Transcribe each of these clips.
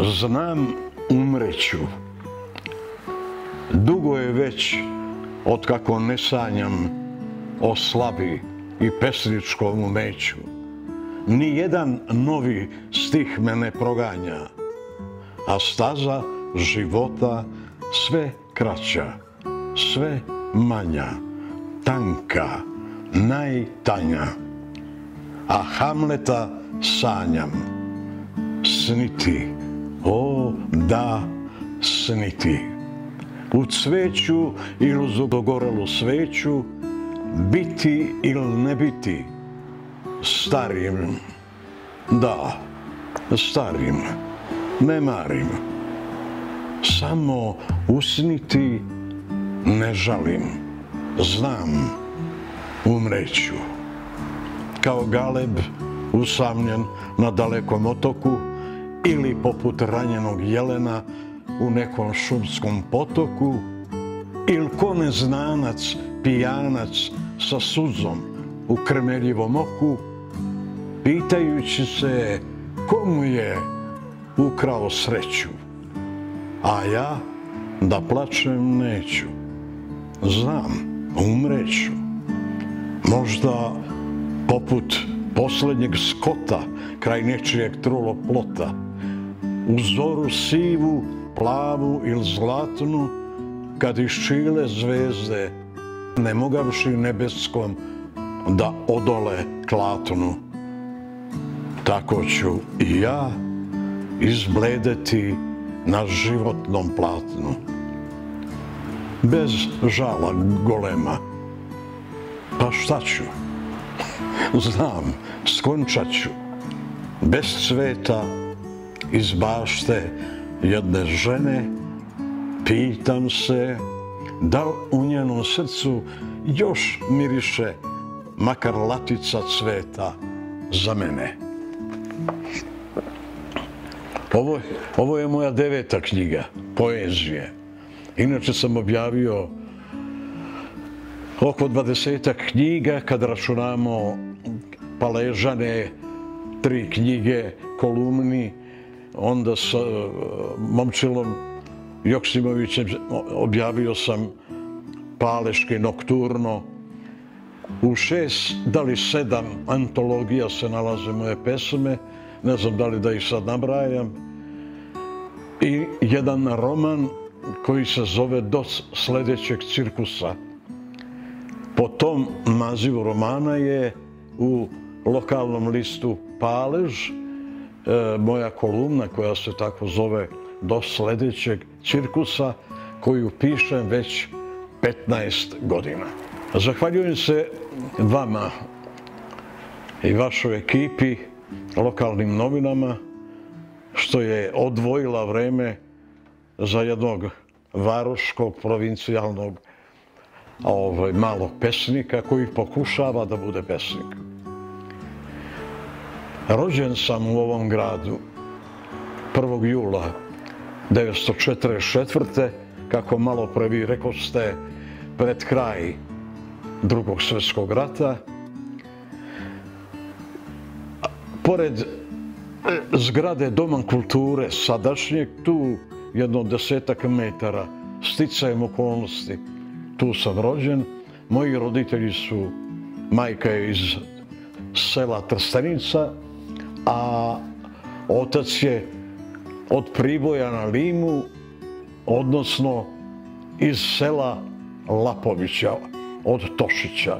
Znam, umreću. Dugo je već, otkako ne sanjam o slavi i pesničkom umeću. Nijedan novi stih me ne proganja, a staza života sve kraća, sve manja, tanka, najtanja. A Hamleta sanjam, sniti, o da, sniti. U cveću ili uz dogorelu sveću, biti ili ne biti starim, da, starim, ne marim. Samo usniti ne žalim, znam, umreću. Kao galeb usamljen na dalekom otoku ili poput ranjenog jelena u nekom šumskom potoku ili ko neznanac, pijanac sa suzom u krmeljivom oku, pitajući se komu je ukrao sreću, a ja da plačem neću. Znam, umreću. Možda poput posljednjeg skota kraj nečijeg trulog plota, u zoru sivu, plavu ili zlatnu, kad iščile zvezde, ne mogavši nebeskom da odole klatnu. Tako ću i ja izbledeti na životnom platnu. Bez žala golema. Pa šta ću? Znam, skončat ću. Bez cveta iz bašte jedne žene, pitam se da li u njenom srcu još miriše makar latica cveta za mene. Ovo je moja 9. knjiga poezije. Inače sam objavio oko 20 knjiga, kad računamo Paležane, 3 knjige, kolumni. Onda sa Momčilom Joksimovićem objavio sam Paleški nokturno. U 6, da li 7 antologija se nalaze moje pesme, ne znam da li da ih sad nabrajam. I jedan roman koji se zove Do sljedećeg cirkusa. Po tom nazivu romana je u lokalnom listu Palež moja kolumna koja se tako zove Do sljedećeg cirkusa, koju pišem već 15 godina. Zahvaljujem se vama i vašoj ekipi, lokalnim novinama, što je odvojila vreme za jednog varoškog, provincijalnog malog pesnika koji pokušava da bude pesnik. Rođen sam u ovom gradu 1. jula 1944. kako malo pre vi rekoste, pred kraj Drugog svjetskog rata. Pored zgrade Doma kulture sadašnjeg, tu jedno 10-ak metara, sticajem okolnosti, tu sam rođen. Moji roditelji su, majka je iz sela Trstenica, a otac je od Priboja na Limu, odnosno iz sela Lapovića, od Tošića.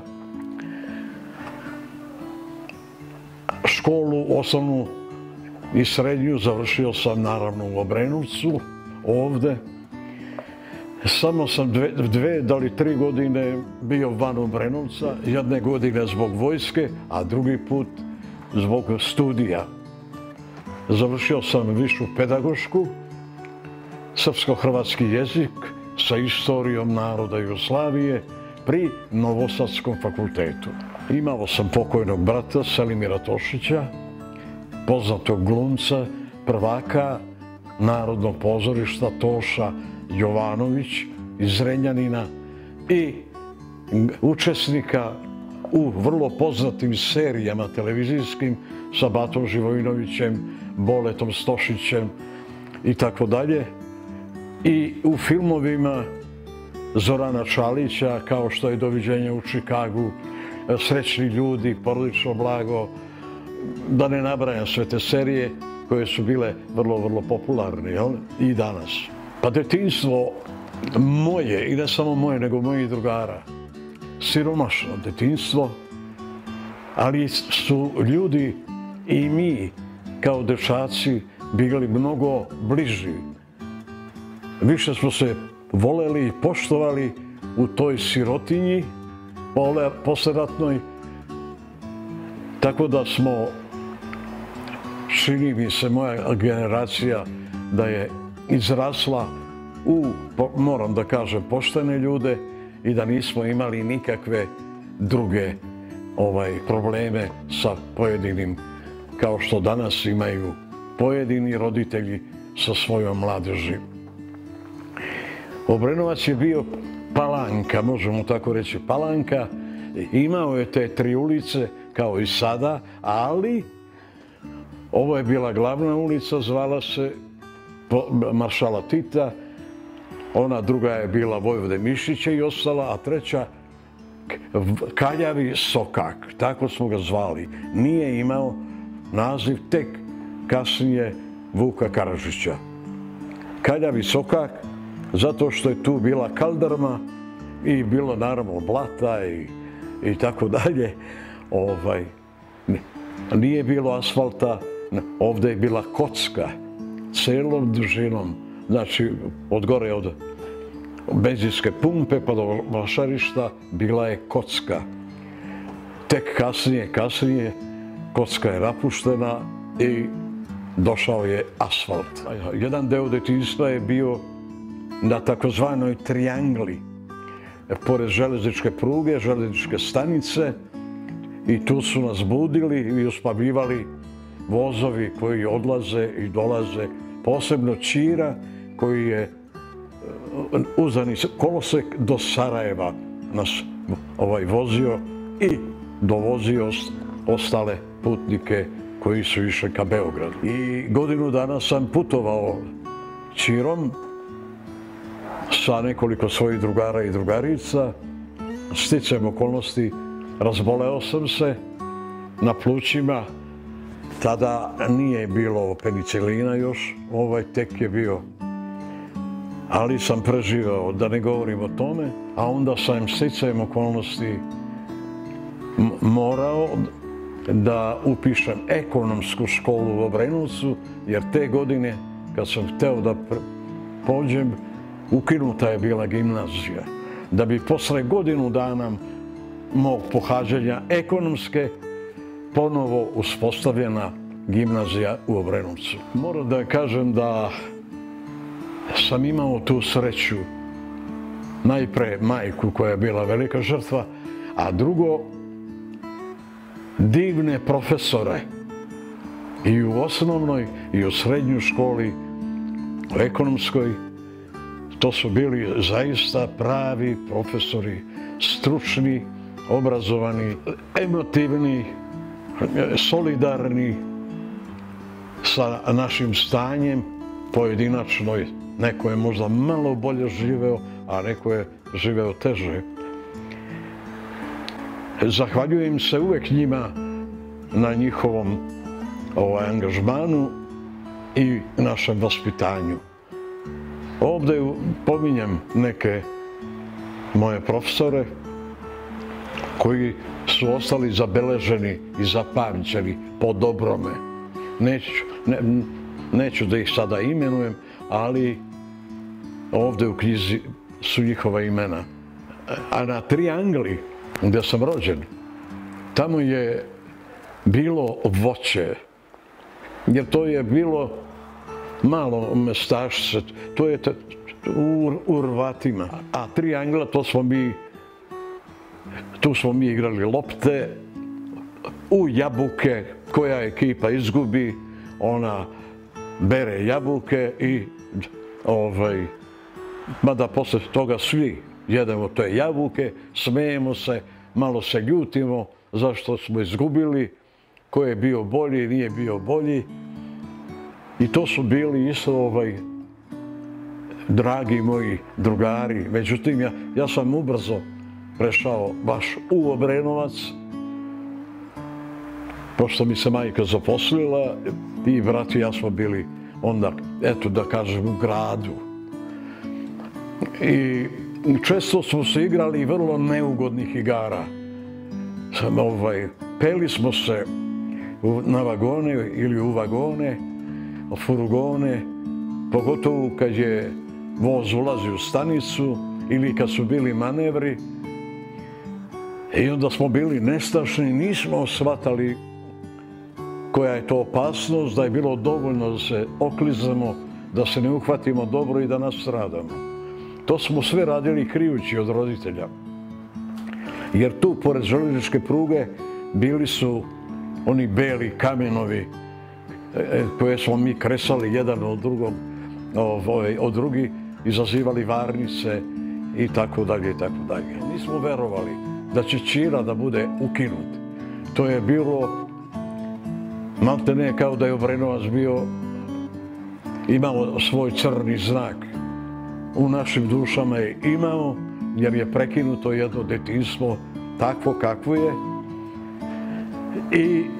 Školu osnovnu i srednju završio sam naravno u Obrenovcu, ovde. Samo sam 2, da li 3 godine bio van Obrenovca, jedne godine zbog vojske, a drugi put zbog studija. Završio sam višu pedagošku, srpsko-hrvatski jezik sa istorijom naroda Jugoslavije pri Novosadskom fakultetu. Imao sam pokojnog brata Selimira Tošića, poznatog glumca, prvaka Narodnog pozorišta Toša Jovanović iz Zrenjanina i učesnika u vrlo poznatim serijama televizijskim sa Batom Živojinovićem, Boletom Stošićem, i tako dalje. I u filmovima Zorana Čalića, kao što je Doviđenje u Čikagu, Srećni ljudi, Porodično blago, da ne nabrajam sve te serije koje su bile vrlo popularne, jel? I danas. Pa detinjstvo moje, i ne samo moje, nego mojih drugara, siromašno detinjstvo, ali su ljudi i mi kao dečaci bili mnogo bliži. Više smo se voleli i poštovali u toj sirotinji posleratnoj, tako da smo, čini mi se, moja generacija da je izrasla u, moram da kažem, poštene ljude i da nismo imali nikakve druge probleme sa pojedinim, kao što danas imaju pojedini roditelji sa svojom mladeži. Obrenovac je bio palanka, možemo tako reći, palanka. Imao je te 3 ulice kao i sada, ali ovo je bila glavna ulica, zvala se Maršala Tita, ona druga je bila Vojvode Mišića i ostala, a treća Kaljavi Sokak, tako smo ga zvali. Nije imao naziv, tek kasnije Vuka Karadžića. Kaljavi Sokak, zato što je tu bila kaldrma i bilo naravno blata i tako dalje. Nije bilo asfalta, ovdje je bila kocka, celom dužinom, znači od gore od benzinske pumpe pa do vašarišta bila je kocka. Tek kasnije kocka je napuštena i došao je asfalt. Jedan deo detinjstva je bio na takozvanoj triangli, pored železničke pruge, železničke stanice, i tu su nas budili i uspavljivali vozovi koji odlaze i dolaze, posebno Ćira koji je uzani kolosek do Sarajeva nas vozio i dovozio ostale putnike koji su išli ka Beogradu. I godinu dana sam putovao Ćirom sa nekoliko svojih drugara i drugarica. Sticajem okolnosti razboleo sam se na plućima. Tada nije bilo penicilina još, tek je bio. Ali sam preživeo, da ne govorim o tome, a onda sam sticajem okolnosti morao da upišem ekonomsku školu u Obrenovcu, jer te godine, kad sam hteo da pođem, ukinuta je bila gimnazija. Da bi posle godinu dana mog pohađanja ekonomske ponovo uspostavljena gimnazija u Obrenovcu. Moram da kažem da sam imao tu sreću, najpre majku koja je bila velika žrtva, a drugo divne profesore i u osnovnoj i u srednjoj školi, u ekonomskoj. To su bili zaista pravi profesori, stručni, obrazovani, emotivni, solidarni sa našim stanjem pojedinačno. Neko je možda malo bolje živeo, a neko je živeo teže. Zahvaljujem se uvek njima na njihovom angažmanu i našem vaspitanju. Ovdje pominjem neke moje profesore koji su ostali zabeleženi i zapamćeni po dobrome. Neću da ih sada imenujem, ali ovdje u knjizi su njihova imena. A na Triangli, gdje sam rođen, tamo je bilo voće, jer to je bilo malo mestašce, to je u Rvatima. A Triangla, tu smo mi igrali lopte, u jabuke, koja ekipa izgubi, ona bere jabuke i mada posle toga svi jedemo te jabuke, smejemo se, malo se ljutimo zašto smo izgubili, ko je bio bolji, nije bio bolji. I to su bili isto dragi moji drugari. Međutim, ja sam ubrzo prešao baš u Obrenovac, pošto mi se majka zaposlila i brat i ja smo bili onda, eto da kažem, u gradu. I često smo se igrali vrlo neugodnih igara. Peli smo se na vagone ili u vagone, furgone, pogotovo kad je voz ulazi u stanicu ili kad su bili manevri. I onda smo bili nestašni, nismo shvatali koja je to opasnost, da je bilo dovoljno da se oklizamo, da se ne uhvatimo dobro i da nastradamo. To smo sve radili krijući od roditelja. Jer tu, pored željezničke pruge, bili su oni beli kamenovi koje smo mi kresali jedan od drugih, izazivali varnice i tako dalje i tako dalje. Nismo verovali da će Ćira da bude ukinut. To je bilo maltene kao da je Obrenovac imao svoj crni znak. U našim dušama je imao, jer je prekinuto jedno detinjstvo takvo kakvo je. I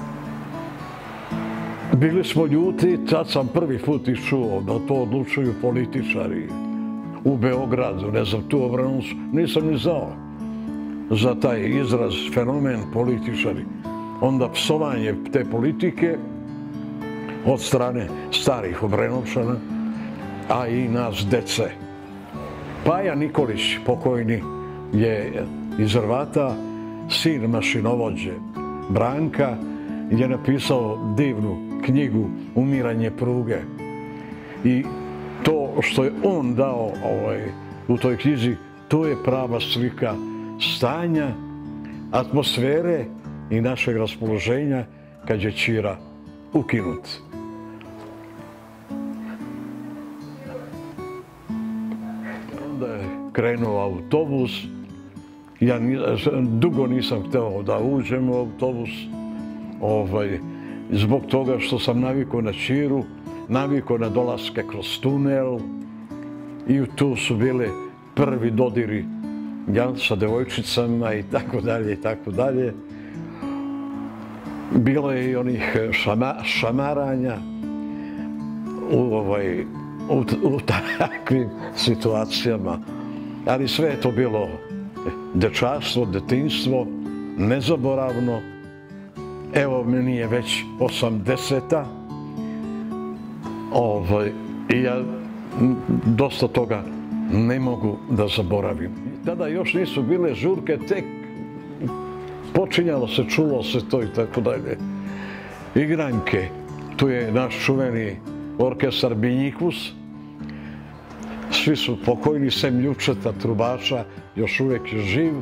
bili smo ljuti, tad sam prvi put čuo da to odlučuju političari u Beogradu, ne znam, tu u Obrenovcu, nisam ni znao za taj izraz, fenomen političari. Onda psovanje te politike od strane starih Obrenovčana, a i nas dece. Paja Nikolić, pokojni, je iz Hrvata, sin mašinovođe Branka, je napisao divnu knjigu Umiranje pruge. I to što je on dao u toj knjizi, to je prava slika stanja, atmosfere i našeg raspoloženja kad je Ćira ukinut. Onda je krenuo autobus. Ja dugo nisam hteo da uđem u autobus, zbog toga što sam navikao na Ćiru, navikao na dolaske kroz tunel i tu su bile prvi dodiri sa devojčicama i tako dalje i tako dalje. Bilo je i onih šamaranja u takvim situacijama, ali sve je to bilo dečaštvo, detinjstvo, nezaboravno. Evo, meni je već 80. I ja dosta toga ne mogu da zaboravim. Tada još nisu bile žurke, tek počinjalo se, čulo se to i tako dalje. Igranke, tu je naš čuveni orkestar Binjikus. Svi su pokojni, sem Ljučeta, trubača, još uvijek je živ.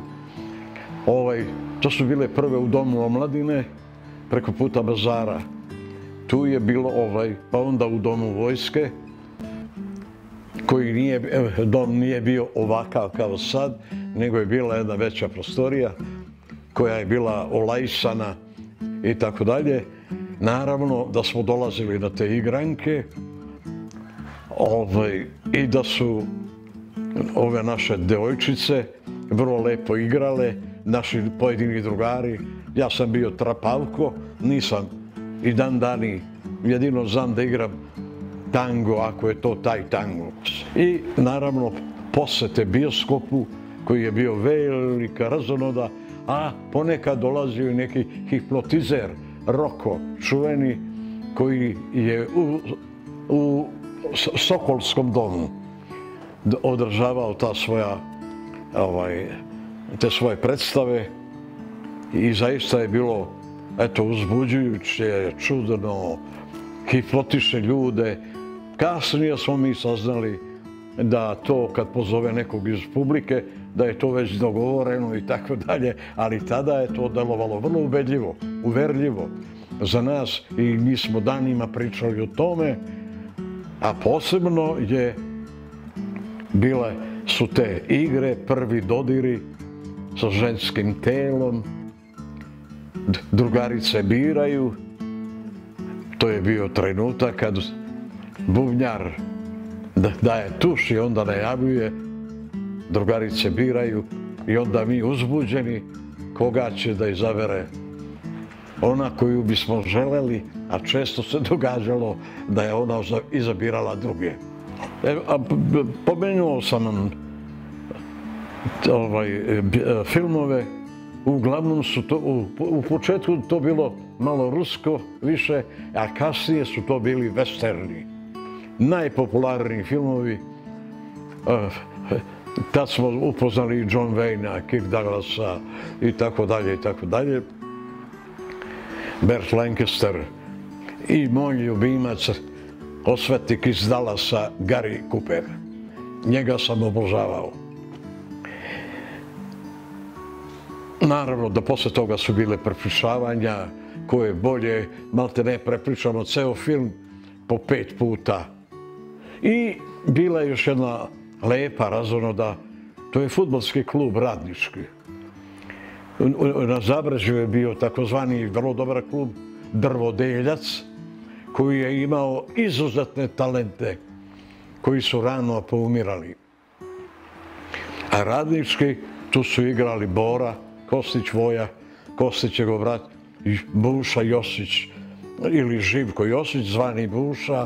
To su bile prve u Domu omladine, preko puta bazara. Tu je bilo pa onda u Domu vojske, koji dom nije bio ovakav kao sad, nego je bila jedna veća prostorija koja je bila olajsana i tako dalje. Naravno da smo dolazili na te igranke i da su ove naše devojčice vrlo lepo igrale, naši pojedini drugari. Ja sam bio trapavko, nisam i dan dani, jedino znam da igram tango, ako je to taj tango. I naravno posete bioskopu koji je bio velika razonoda, a ponekad dolazio i neki hipnotizer, Roko, čuveni, koji je u Sokolskom domu održavao te svoje predstave i zaista je bilo uzbuđujuće, čudno, hipnotiše ljude. Kasnije smo mi saznali da to kad pozove nekog iz publike, da je to već dogovoreno i tako dalje, ali tada je to delovalo vrlo ubedljivo, uverljivo za nas i mi smo danima pričali o tome, a posebno bile su te igre, prvi dodiri sa ženskim telom, drugarice biraju, To je bio trenutak kad bubnjar daje tuš i onda najavljuje, drugarice biraju i onda mi uzbuđeni koga će da izabere ona koju bismo želeli, a često se događalo da je ona izabirala druge. Pomenuo sam vam filmove, uglavnom su to, u početku to bilo malo rusko više, a kasnije su to bili westerni. Najpopularniji filmovi, tad smo upoznali John Wayne, Kirk Douglasa i tako dalje i tako dalje. Burt Lancaster i moj ljubimac, osvetnik iz Dallasa, Gary Cooper. Njega sam obožavao. Naravno da posle toga su bile prepričavanja, ko je bolje, malte ne prepričamo ceo film po 5 puta. I bila je još jedna lepa razonoda, to je fudbalski klub Radnički. Na Zabrežju je bio takozvani vrlo dobar klub Drvodeljac, koji je imao izuzetne talente koji su rano poumirali. A Radnički, tu su igrali Bora Kostić, Voja Kostićegov brat, i Buša Josić, ili Živko Josić, zvani Buša,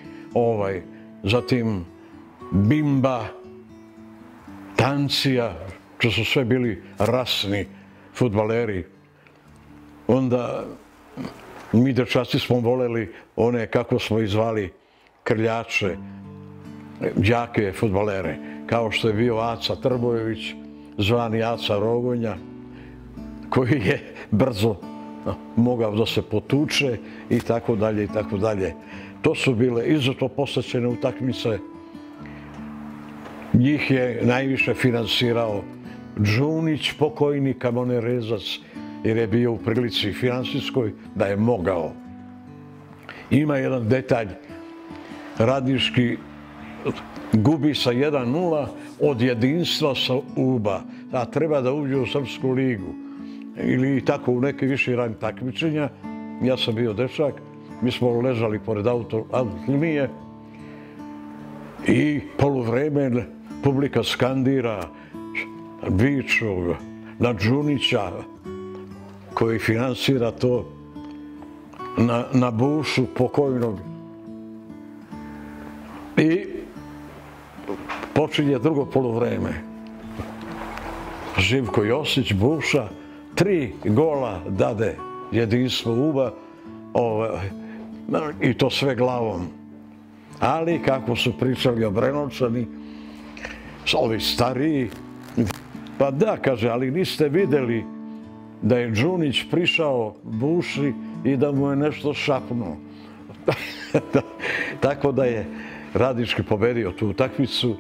zatim Bimba, Tancija, to su sve bili rasni fudbaleri. Onda mi dečaci smo voleli one, kako smo ih zvali, krljače, đake fudbalere, kao što je bio Aca Trbojević, zvani Aca Rogonja, koji je brzo mogao da se potuče i tako dalje i tako dalje. To su bile izuzetno posvećene utakmice. Njih je najviše finansirao Džunić, pokojni kamonerezac, jer je bio u prilici finansijskoj da je mogao. Ima jedan detalj, Radnički gubi sa 1:0 od jedinstva sa UBA, a treba da uđe u Srpsku ligu ili tako u neki viši rang takmičenja. Ja sam bio dečak, mi smo ležali pored autolinije i poluvremen publika skandira, viču na Džunića koji finansira to, na Bušu pokojnog. I počinje drugo poluvreme. Živko Josić, Buša, 3 gola dade jedinstvo UBA i to sve glavom. Ali kako su pričali Obrenovčani, ovi stariji, pa da, kaže, ali niste vidjeli da je Džunić prišao Buši i da mu je nešto šapnuo. Tako da je Radnički pobedio tu utakmicu.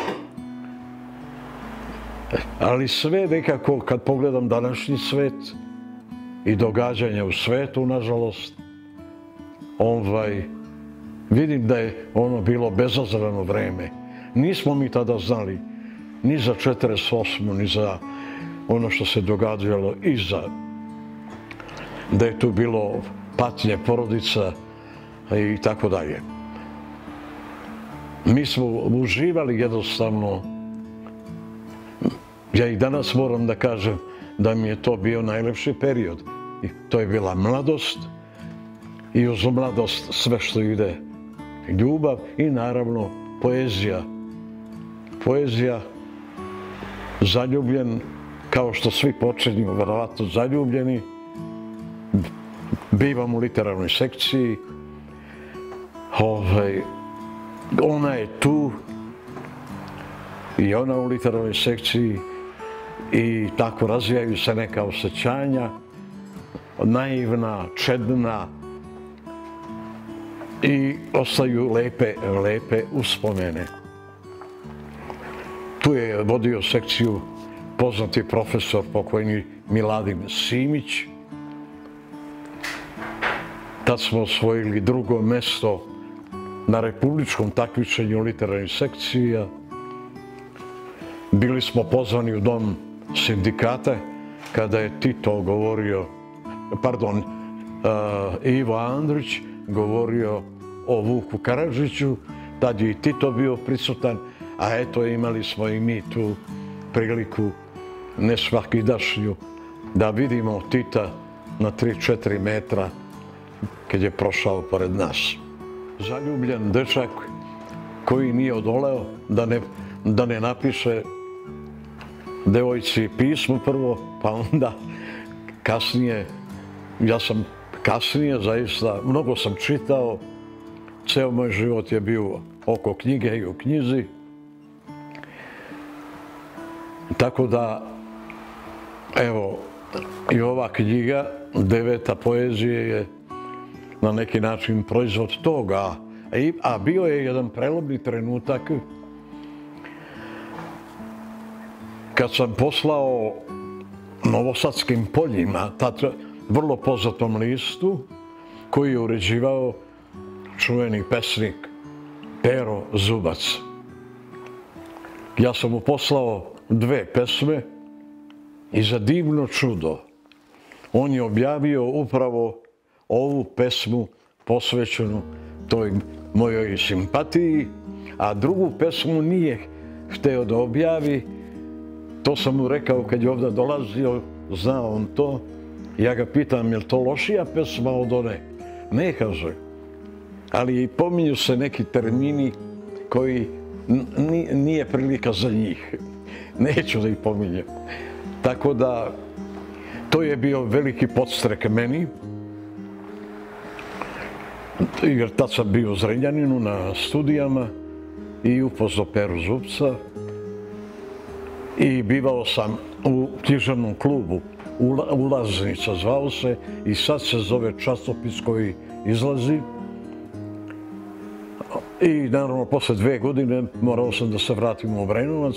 Ali sve nekako, kad pogledam današnji svet i događanja u svetu, nažalost, vidim da je ono bilo bezazleno vreme. Nismo mi tada znali ni za 48. ni za ono što se događalo iza. Da je tu bilo patnje porodica i tako dalje. Mi smo uživali jednostavno. Ja i danas moram da kažem da mi je to bio najlepši period. I to je bila mladost i uz mladost sve što ide. Ljubav i naravno poezija. Poezija, zaljubljen, kao što svi počinju, verovatno zaljubljeni. Bivam u literarnoj sekciji. Ona je tu i ona u literarnoj sekciji i tako razvijaju se neka osjećanja, naivna, čedna, i ostaju lepe uspomene. Tu je vodio sekciju poznati profesor, pokojni Miladin Simić. Tad smo osvojili 2. mesto na republičkom takmičenju literarnih sekcija. Bili smo pozvani u dom sindikata kada je Tito govorio, Ivo Andrić govorio o Vuku Karadžiću, tad je i Tito bio prisutan, a eto imali smo i mi tu priliku nesvakidašnju da vidimo Tita na 3-4 metra kad je prošao pored nas. Zaljubljen dečak koji nije odoleo da ne napiše devojci pismo prvo, pa onda kasnije, ja sam kasnije zaista, mnogo sam čitao, ceo moj život je bio oko knjige i u knjizi. Tako da, evo, i ova knjiga, 9. poezije je na neki način proizvod toga, a bio je jedan prelomni trenutak kad sam poslao Novosadskim poljima, vrlo poznatom listu, koji je uređivao čuveni pesnik Pero Zubac. Ja sam mu poslao 2 pesme i za divno čudo on je objavio upravo ovu pesmu posvećenu toj mojoj simpatiji, a drugu pesmu nije hteo da objavi. To sam mu rekao kad je ovdje dolazio, znao on to. Ja ga pitam, je li to lošija pesma od one? Ne, kaže. Ali pominju se neki termini koji nije prilika za njih. Neću da ih pominjem. Tako da, to je bio veliki podstrek meni. Jer tad sam bio u Zrenjaninu na studijama i upoznao Peru Zubca. I bivao sam u književnom klubu Ulaznica zvao se i sad se zove časopis koji izlazi. I naravno posle 2 godine morao sam da se vratim u Obrenovac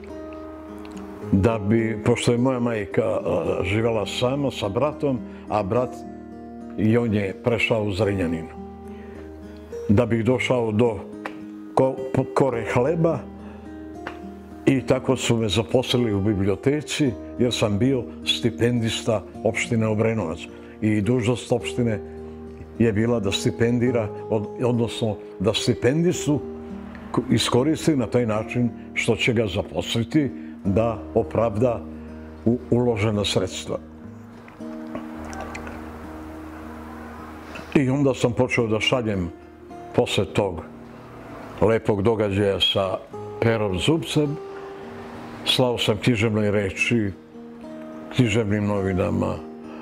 da bi, pošto je moja majka živjela sama sa bratom, a brat i on je prešao u Zrenjanin. Da bih došao do kore hleba i tako su me zaposlili u biblioteci jer sam bio stipendista opštine Obrenovac. I dužnost opštine je bila da stipendira, odnosno da stipendistu iskoristi na taj način što će ga zaposliti da opravda uložena sredstva. I onda sam počeo da šaljem posle tog lepog događaja sa Perom Zubcem. Slao sam književnoj reči, književnim novinama,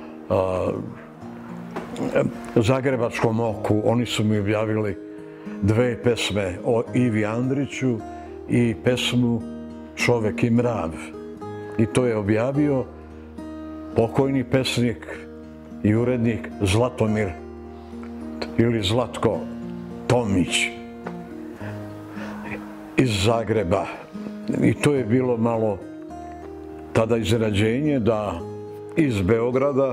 Zagrebačkom oku. Oni su mi objavili 2 pesme o Ivi Andriću i pesmu Čovek i mrav. I to je objavio pokojni pesnik i urednik Zlatomir ili Zlatko Tomić iz Zagreba. I to je bilo malo tada iznenađenje da iz Beograda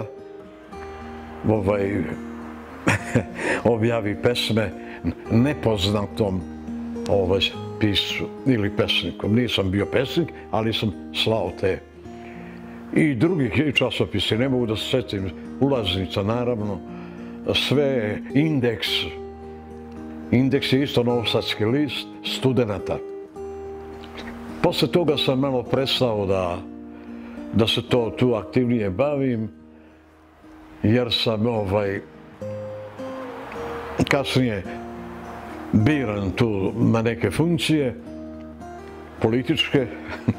objavi pesme nepoznatom piscu ili pesnikom. Nisam bio pesnik, ali sam slao te. I drugih časopisi, ne mogu da se setim, Ulaznica naravno, sve, Indeks. Indeks je isto novosadski list studenata. Posle toga sam malo prestao da se tu aktivnije bavim, jer sam kasnije biran tu na neke funkcije političke.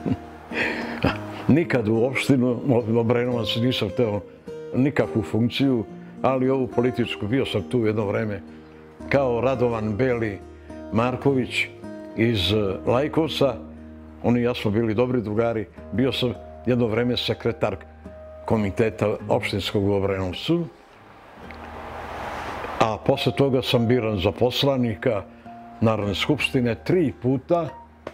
Nikad u opštinu Obrenovac nisam hteo nikakvu funkciju, ali ovu političku, bio sam tu jedno vreme kao Radovan Beli Marković iz Lajkovca. Oni i ja smo bili dobri drugari. Bio sam jedno vreme sekretar komiteta opštinskog u Obrenovcu. A posle toga sam biran za poslanika Narodne skupštine 3 puta.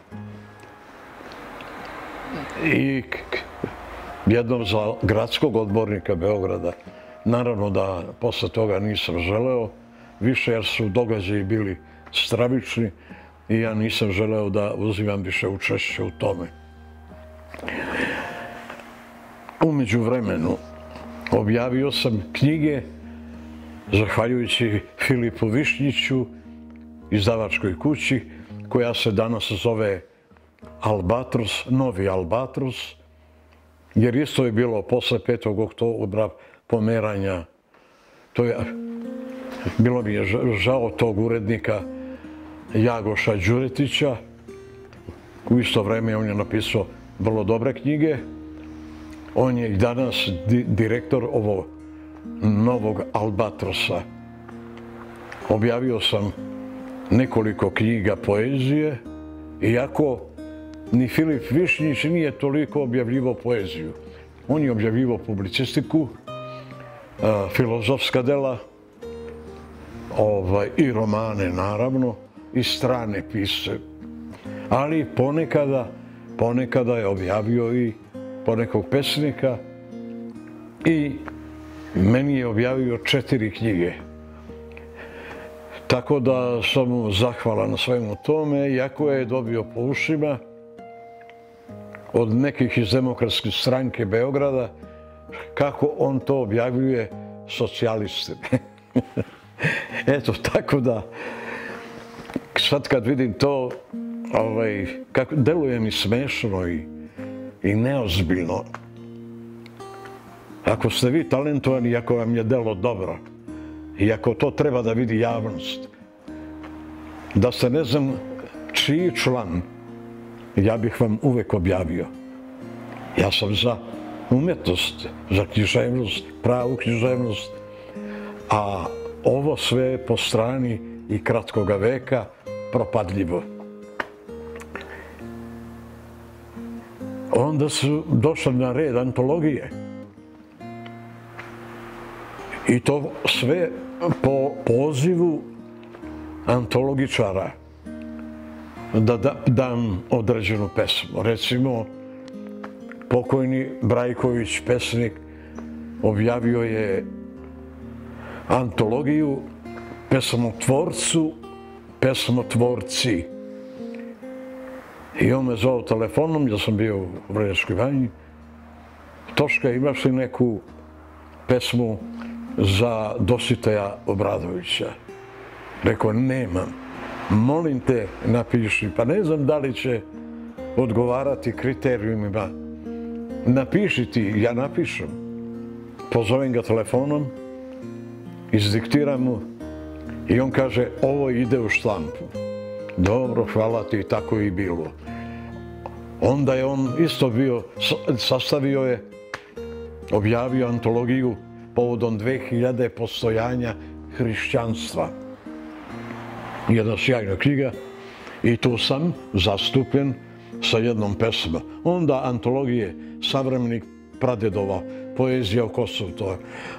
I jednom za gradskog odbornika Beograda. Naravno da posle toga nisam želeo više jer su događaji bili stravični i ja nisam želeo da uzimam više učešće u tome. U međuvremenu objavio sam knjige zahvaljujući Filipu Višnjiću, izdavačkoj kući, koja se danas zove Albatros, Novi Albatros, jer isto je bilo posle 5. oktobra pomeranja. Bilo mi je žao tog urednika Jagoša Đuretića. U isto vreme on je napisao vrlo dobre knjige. On je i danas direktor ovog Novog Albatrosa. Objavio sam nekoliko knjiga poezije, iako ni Filip Višnjić nije toliko objavljivao poeziju. On je objavljivao publicistiku, filozofska dela, i romane, naravno, i strane pisce. Ali ponekada je objavio i ponekog pesnika i meni je objavio 4 knjige. Tako da sam mu zahvalan na svemu tome, iako je dobio po ušima od nekih iz Demokratske stranke Beograda, kako on to objavljuje socijaliste. Eto, tako da, sad kad vidim to, kako deluje mi smešno i neozbiljno. Ako ste vi talentovani i ako vam je delo dobro, i ako to treba da vidi javnost, da ste ne znam čiji član, ja bih vam uvek objavio. Ja sam za umetnost, za književnost, pravu književnost, a ovo sve po strani i kratkoga veka propadljivo. Onda su došle na red antologije. I to sve po pozivu antologičara da dam određenu pesmu. Recimo, pokojni Brajković, pesnik, objavio je antologiju pesmotvorci. I on me zvao telefonom, ja sam bio u Vrnjačkoj Banji. Toška, imaš li neku pesmu za Dositeja Obradovića? Rekao, nemam. Molim te, napiši. Pa ne znam da li će odgovarati kriterijumima. Napiši ti, ja napišem. Pozovem ga telefonom, izdiktiram mu i on kaže, ovo ide u štampu. Dobro, hvala ti, tako i bilo. Onda je on isto bio, sastavio je, objavio antologiju povodom 2000 postojanja hrišćanstva. Jedna sjajna knjiga i tu sam zastupljen sa jednom pesmom. Onda antologije Savremenik pradedova, poezija o Kosovu, to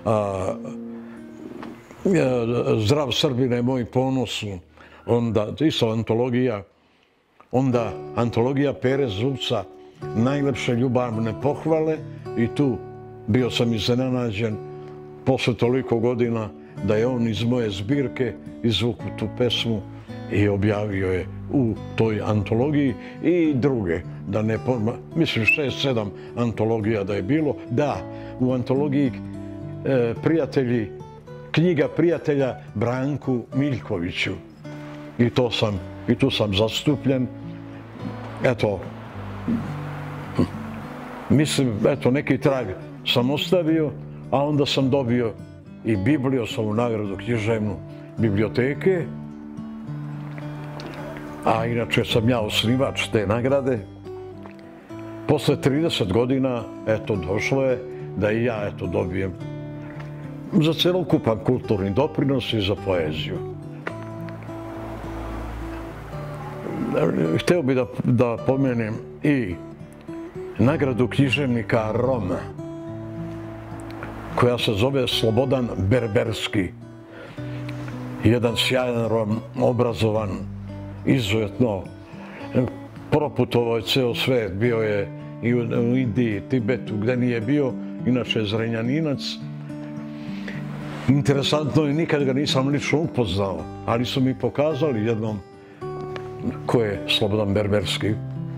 Zdrav Srbine, moj ponos, onda isto antologija, onda antologija Pere Zubca, Najlepše ljubavne pohvale, i tu bio sam iznenađen posle toliko godina da je on iz moje zbirke izvukao tu pesmu i objavio je u toj antologiji i druge, da ne mislim 6-7 antologija da je bilo. Da, u antologiji knjiga prijatelja Branku Miljkoviću. I tu sam zastupljen. Eto, mislim, eto, neki trag sam ostavio, a onda sam dobio i Biblioslovu nagradu književnu biblioteke, a inače sam ja osnivač te nagrade. Posle 30 godina, eto, došlo je da i ja, eto, dobijem za celokupan kulturni doprinos i za poeziju. Hteo bih da pomenem i nagradu književnika Roma, koja se zove Slobodan Berberski. Jedan sjajan Rom, obrazovan, izuzetno, proputovao je ceo svet, bio je i u Indiji, Tibetu, gde nije bio, inače je Zrenjaninac. Interesantno je, nikad ga nisam lično upoznao, ali su mi pokazali jednom ko je Slobodan Berberski.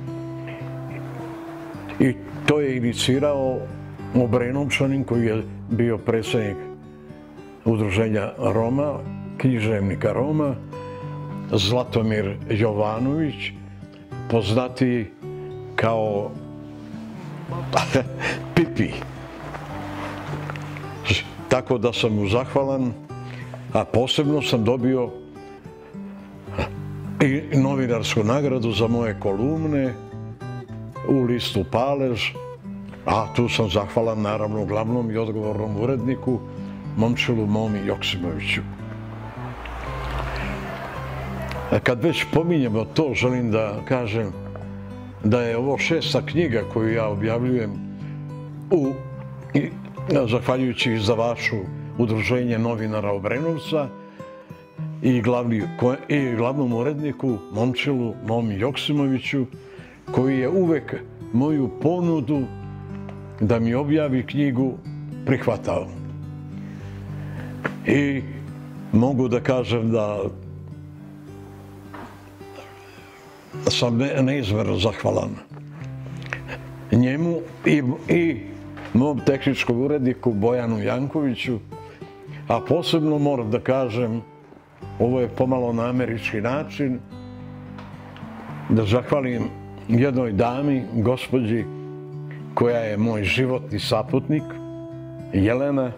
I to je inicirao Obrenovčanin koji je bio predsjednik udruženja Roma, književnika Roma, Zlatomir Jovanović, poznatiji kao Pipi. Tako da sam mu zahvalan, a posebno sam dobio i novinarsku nagradu za moje kolumne u listu Palež, a tu sam zahvalan naravno glavnom i odgovornom uredniku Momčilu Momi Joksimoviću. Kad već pominjemo to, želim da kažem da je ovo 6. knjiga koju ja objavljujem zahvaljujući izdavaču Udruženje novinara Obrenovca i glavnom uredniku Momčilu Momi Joksimoviću, koji je uvek moju ponudu da mi objavi knjigu prihvatao. I mogu da kažem da sam neizmjerno zahvalan njemu i mom tehničkom uredniku Bojanu Jankoviću, a posebno moram da kažem, ovo je pomalo na američki način, da zahvalim jednoj dami, gospođi, koja je moj životni saputnik, Jelena,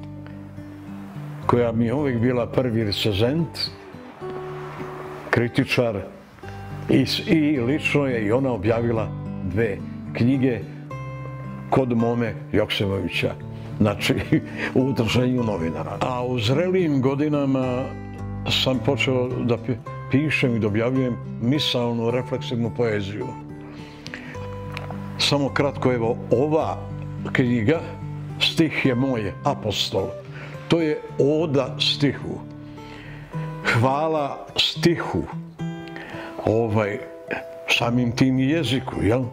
koja mi je uvijek bila prvi recenzent, kritičar, i lično je i ona objavila 2 knjige kod Mome Joksimovića, znači u udruženju novinara. A u zrelijim godinama sam počeo da pišem i da objavljujem misaonu, refleksivnu poeziju. Samo kratko, evo, ova knjiga, Stih je moj apostol, to je oda stihu. Hvala stihu, samim tim jeziku, jel?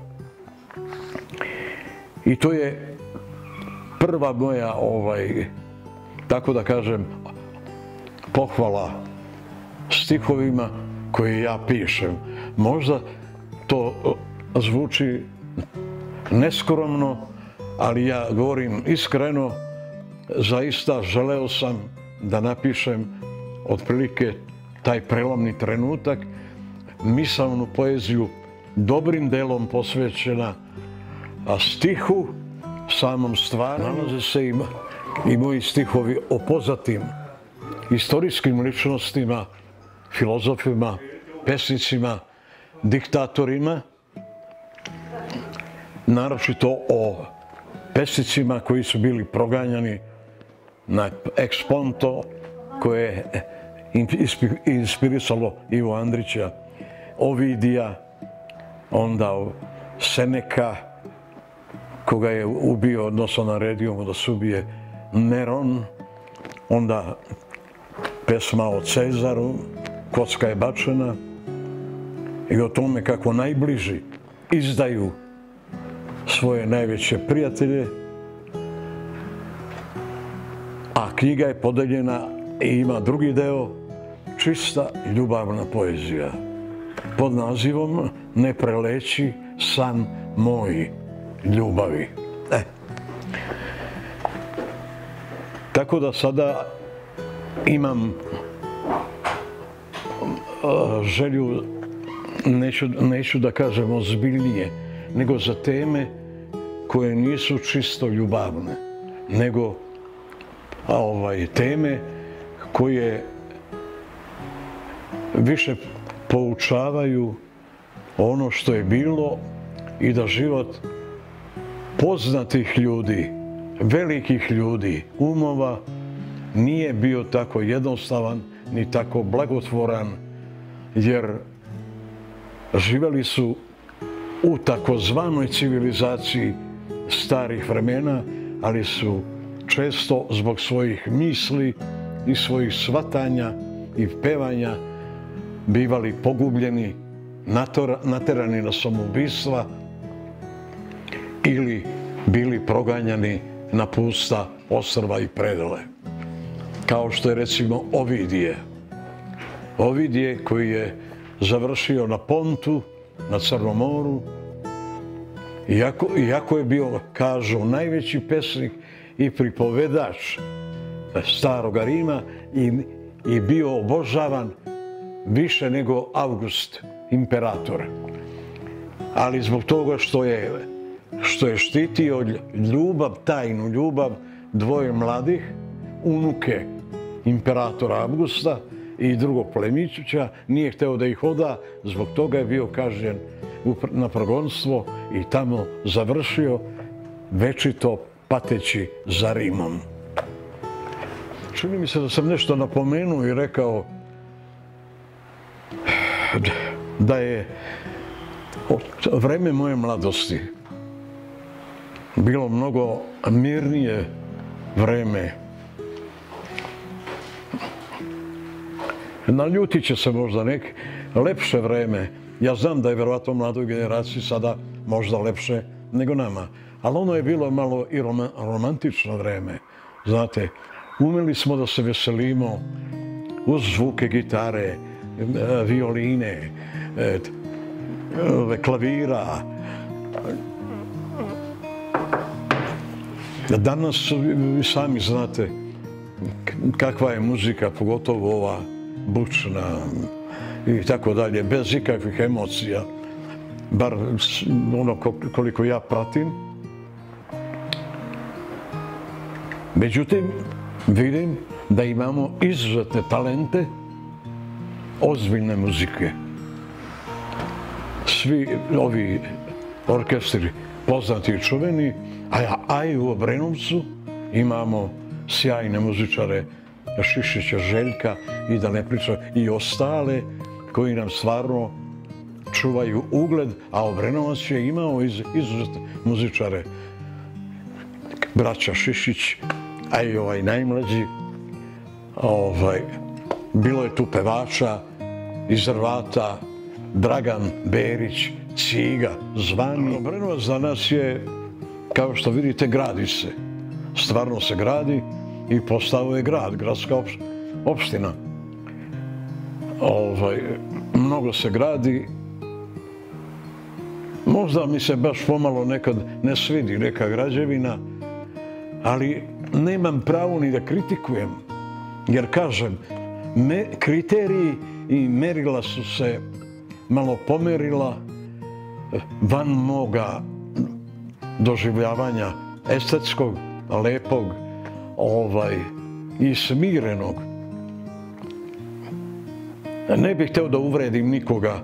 I to je prva moja, tako da kažem, pohvala stihovima koje ja pišem. Možda to zvuči neskromno, ali ja govorim iskreno, zaista želeo sam da napišem otprilike taj prelomni trenutak, misaonu poeziju dobrim delom posvećena stihu, samom stvaru. Nalaze se i moji stihovi o poznatim istorijskim ličnostima, filozofima, pesnicima, diktatorima, naročito o pesnicima koji su bili proganjani na eksponto, koje je inspirisalo Ivo Andrića, Ovidija, onda Seneka, koga je ubio, odnosno naredio mu da se ubije Neron, onda pesma o Cezaru, Kocka je bačena, i o tome kako najbliži izdaju svoje najveće prijatelje, a knjiga je podeljena i ima drugi deo, čista ljubavna poezija, pod nazivom Ne preleći san moj ljubavi. Tako da sada imam želju, neću da kažem ozbiljnije, nego za teme koje nisu čisto ljubavne, nego teme koje više poučavaju ono što je bilo i da život poznatih ljudi, velikih ljudi, umova, nije bio tako jednostavan ni tako blagotvoran, jer živjeli su u takozvanoj civilizaciji starih vremena, ali su često zbog svojih misli i svojih shvatanja i pevanja bivali pogubljeni, naterani na samoubistva ili bili proganjani na pusta ostrva i predele. Kao što je recimo Ovidije. Ovidije koji je završio na Pontu, na Crnom moru, iako je bio, kažu, najveći pesnik i pripovedač Staroga Rima i bio obožavan više nego August, imperator. Ali zbog toga što je štitio ljubav, tajnu ljubav dvoje mladih, unuke imperatora Augusta i drugog plemića, nije hteo da ih oda, zbog toga je bio kažnjen na progonstvo i tamo završio večito pateći za Rimom. Čini mi se da sam nešto napomenuo i rekao da je vreme moje mladosti bilo mnogo mirnije vreme. Naljutit će se možda neki lepše vreme. Ja znam da je vjerovatno mladoj generaciji sada možda lepše nego nama. Ali ono je bilo malo i romantično vreme. Znate, umeli smo da se veselimo uz zvuke gitare, violine, klavira. Danas vi sami znate kakva je muzika, pogotovo ova bučna i tako dalje, bez ikakvih emocija, bar ono koliko ja pratim. Međutim, vidim da imamo izuzetne talente ozbiljne muzike. Svi ovi orkestri poznati i čuveni, a i u Obrenovcu imamo sjajne muzičare, Šišića, Željka i da ne pričam i ostale koji nam stvarno čuvaju ugled, a Obrenovac je imao izuzetne muzičare, braća Šišić, a i ovaj najmlađi. Bilo je tu pevača iz Hrvata, Dragan Berić, Ciga, zvani. Obrenovac danas je, kao što vidite, gradi se. Stvarno se gradi i postao je grad, gradska opština. Mnogo se gradi. Možda mi se baš pomalo nekad ne svidi neka građevina, ali nemam pravo ni da kritikujem. Jer kažem, kriteriji i merila su se malo pomerila van moga doživljavanja estetskog, lepog i smirenog. Ne bih hteo da uvredim nikoga,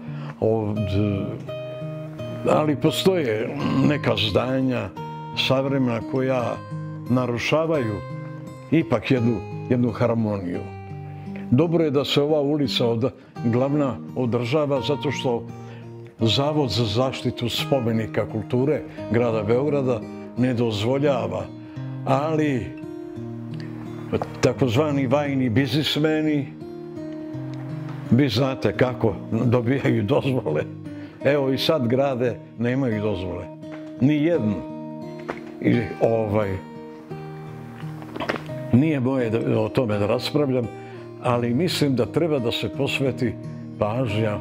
ali postoje neka zdanja savremena koja narušavaju ipak jednu harmoniju. Dobro je da se ova ulica glavna održava zato što Zavod za zaštitu spomenika kulture grada Beograda ne dozvoljava, ali takozvani vajni biznismeni, vi znate kako dobijaju dozvole. Evo i sad grade, nemaju dozvole. Ni jednu. Nije moje o tome da raspravljam, ali mislim da treba da se posveti pažnja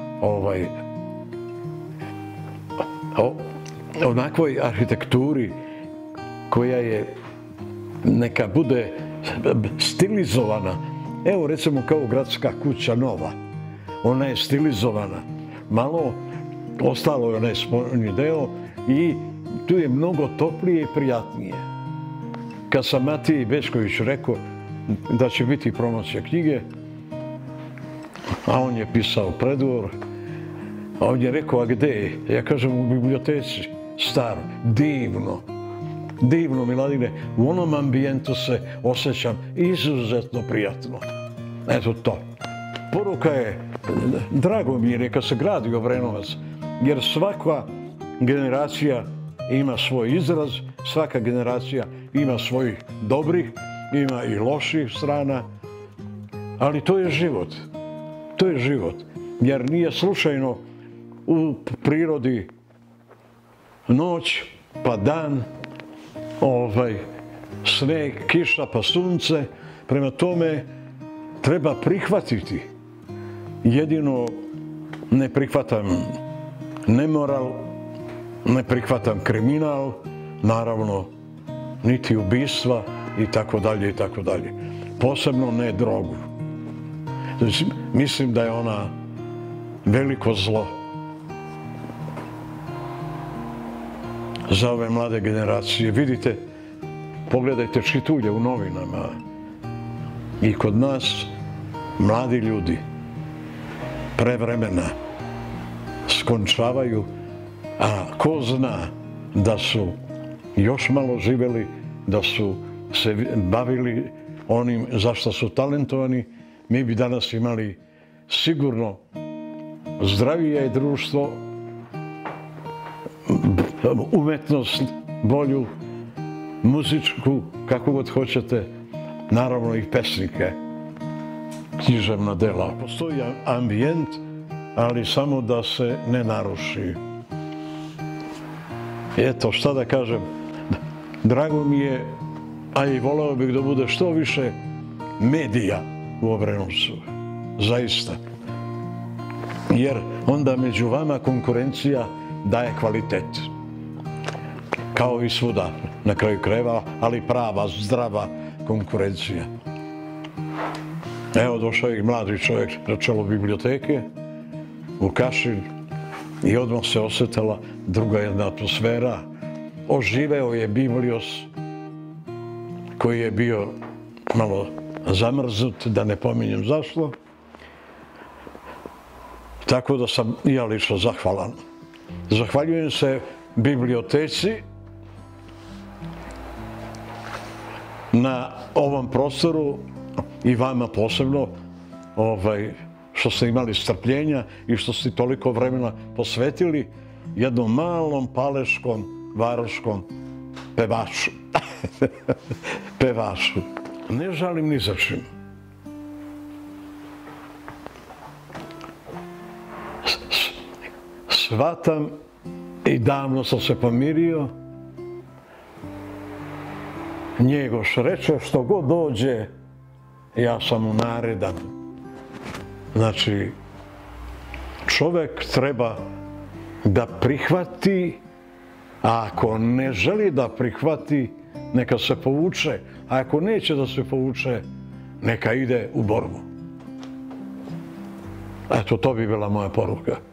onakvoj arhitekturi koja je, neka bude stilizovana. Evo recimo kao gradska kuća nova. Ona je stilizovana. Malo ostalo je onaj spoljni deo i tu je mnogo toplije i prijatnije. Kad sam Matiji Bečković rekao da će biti promocija knjige, a on je pisao predgovor, a on je rekao, a gde je? Ja kažem, u biblioteci, staro, divno. Divno, Miladine, u onom ambijentu se osjećam izuzetno prijatno. Eto to. Poruka je, drago mi je neka se gradi Obrenovac, jer svaka generacija ima svoj izraz, svaka generacija ima svojih dobrih, ima i loših strana, ali to je život. To je život, jer nije slučajno u prirodi noć pa dan, sneg, kiša pa sunce. Prema tome treba prihvatiti. Jedino ne prihvatam nemoral, ne prihvatam kriminal, naravno niti ubistva, i tako dalje i tako dalje. Posebno ne drogu. Znači, mislim da je ona veliko zlo za ove mlade generacije. Vidite, pogledajte čitulje u novinama. I kod nas mladi ljudi prevremena skončavaju, a ko zna da su još malo živjeli, da su se bavili onim za što su talentovani, mi bi danas imali sigurno zdravije društvo, umetnost bolju, muzičku, kako god hoćete, naravno i pesnike, književna dela. Postoji ambijent, ali samo da se ne naruši. Eto, šta da kažem, drago mi je, a i voleo bih da bude što više medija u Obrenovcu, zaista. Jer onda među vama konkurencija daje kvalitet. Kao i svuda, na kraju krajeva, ali prava, zdrava konkurencija. Evo, došao je mladi čovjek na čelo biblioteke, u Kašin, i odmah se osjetila druga jedna atmosfera. Oživeo je Biblios, koji je bio malo zamrznut, da ne pominjem zašto. Tako da sam ja lično zahvalan. Zahvaljujem se biblioteci na ovom prostoru i vama posebno, što ste imali strpljenja i što ste toliko vremena posvetili jednom malom paleškom, varoškom pevaču. Pevaču. Ne žalim ni za čim. Shvatam i davno sam se pomirio. Njegoš reče, što god dođe, ja sam mu naredan. Znači, čovjek treba da prihvati, a ako ne želi da prihvati, neka se povuče, a ako neće da se povuče, neka ide u borbu. Eto, to bi bila moja poruka.